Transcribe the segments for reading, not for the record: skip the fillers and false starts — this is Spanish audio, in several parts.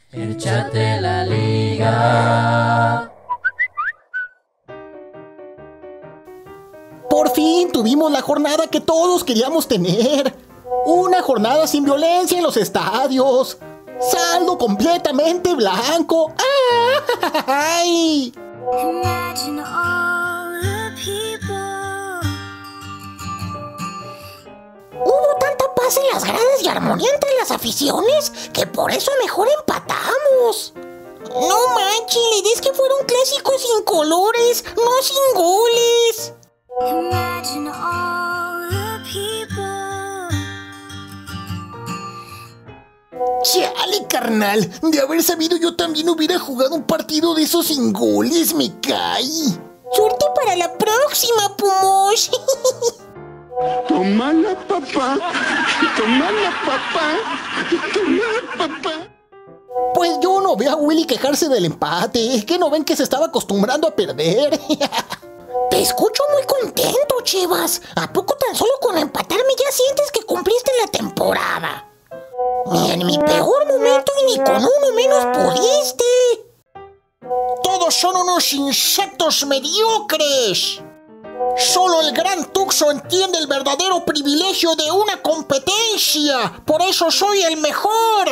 El chat de la liga. Por fin tuvimos la jornada que todos queríamos tener. Una jornada sin violencia en los estadios. Saldo completamente blanco. ¡Ay! Hubo tanta paz en las gradas y armonía entre las aficiones que por eso mejor empatamos. No manches, la idea es que fuera un clásico sin colores, no sin goles. Chale, carnal, de haber sabido yo también hubiera jugado un partido de esos sin goles, me cae. Suerte para la próxima, Pumos. Tómala, papá. Tómala, papá. Tómala, papá. Pues yo no veo a Willy quejarse del empate. ¿Es que no ven que se estaba acostumbrando a perder? Te escucho muy contento, Chivas. ¿A poco tan solo con empatarme ya sientes que cumpliste la temporada? Ni en mi peor momento y ni con uno menos pudiste. Todos son unos insectos mediocres. Solo el gran Tuxo entiende el verdadero privilegio de una competencia. Por eso soy el mejor.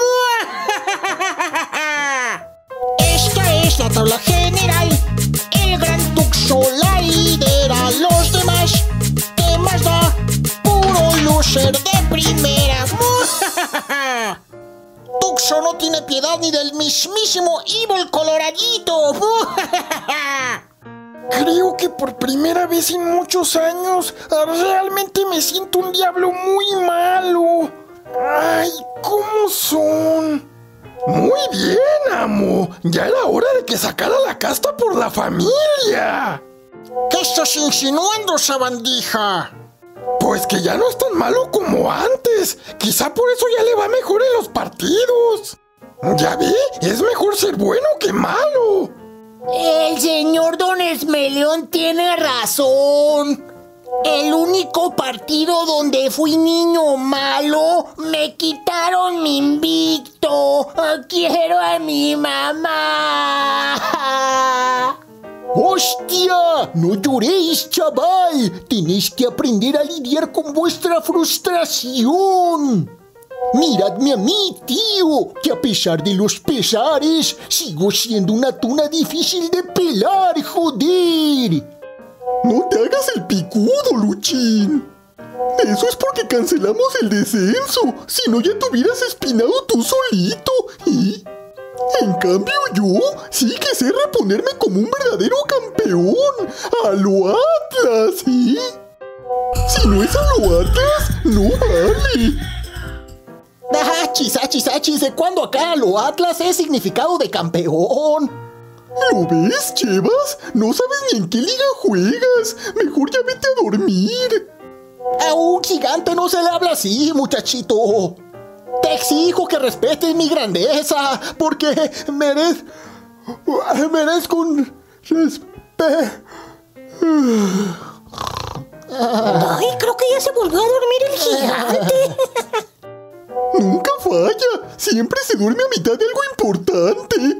Esta es la tabla general. El gran Tuxo la lidera. Los demás, ¿qué más da? Puro loser de primera. Tuxo no tiene piedad ni del mismísimo Evil Coloradito. Creo que por primera vez en muchos años realmente me siento un diablo muy malo. Ay, ¿cómo son? Muy bien, amo. Ya era hora de que sacara la casta por la familia. ¿Qué estás insinuando, sabandija? Pues que ya no es tan malo como antes. Quizá por eso ya le va mejor en los partidos. Ya vi, es mejor ser bueno que malo. El señor Don Esmeleón tiene razón. El único partido donde fui niño malo, me quitaron mi invicto. Quiero a mi mamá. ¡Hostia! No lloréis, chaval. Tenéis que aprender a lidiar con vuestra frustración. Miradme a mí, tío, que a pesar de los pesares, sigo siendo una tuna difícil de pelar, joder. No te hagas el picudo, Luchín. Eso es porque cancelamos el descenso. Si no, ya te hubieras espinado tú solito. ¿Y? En cambio yo sí que sé reponerme como un verdadero campeón. ¡A lo Atlas! ¿Sí? Si no es a lo Atlas, no vale. Achis, ¿de cuándo acá lo Atlas es significado de campeón? ¿Lo ves, Chevas? No sabes ni en qué liga juegas. Mejor ya vete a dormir. A un gigante no se le habla así, muchachito. Te exijo que respetes mi grandeza, porque merezco un respeto. Ay, creo que ya se volvió a dormir el gigante. Nunca falla, siempre se duerme a mitad de algo importante.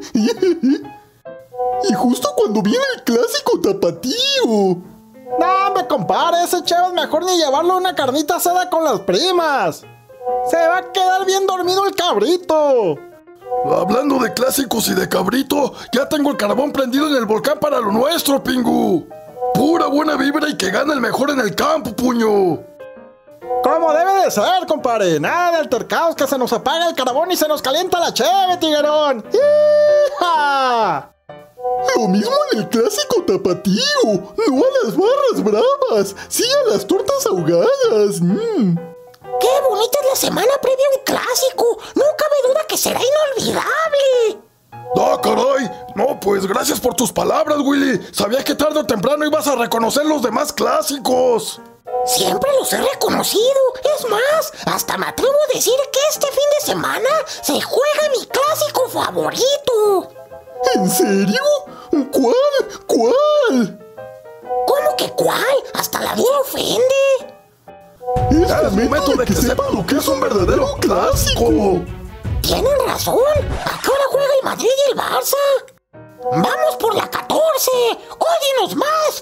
Y justo cuando viene el clásico tapatío. No me compare, ese Chevas mejor ni llevarlo a una carnita asada con las primas. Se va a quedar bien dormido el cabrito. Hablando de clásicos y de cabrito, ya tengo el carbón prendido en el volcán para lo nuestro, Pingu. Pura buena vibra y que gane el mejor en el campo, puño. Como debe de ser, compadre. Nada de altercados, que se nos apaga el carbón y se nos calienta la cheve, tiguerón. ¡Hija! Lo mismo en el clásico tapatío. No a las barras bravas, sí a las tortas ahogadas. ¡Qué bonita es la semana previa a un clásico! No cabe duda que será inolvidable. ¡Ah, caray! No, pues gracias por tus palabras, Willy. Sabía que tarde o temprano ibas a reconocer los demás clásicos. Siempre los he reconocido. Es más, hasta me atrevo a decir que este fin de semana se juega mi clásico favorito. ¿En serio? ¿Cuál? ¿Cómo que cuál? Hasta la duda ofende. Es momento de que sepa lo que es un verdadero clásico. Tienen razón. ¿A qué hora juega el Madrid y el Barça? ¡Vamos por la 14! ¡Óyenos más!